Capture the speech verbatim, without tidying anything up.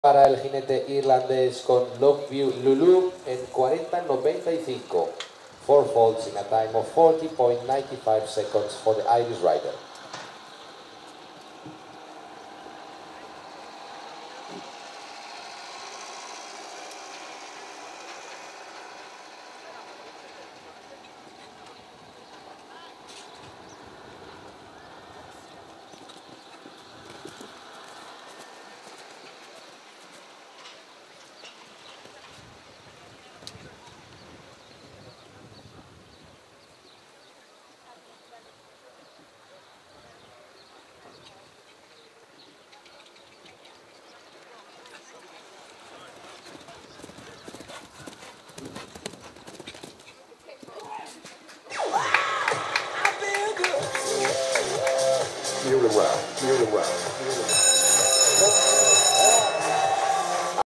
Para el jinete irlandés con Lockview Lulu en cuarenta noventa y cinco. Four faults in a time of forty point nine five seconds for the Irish rider.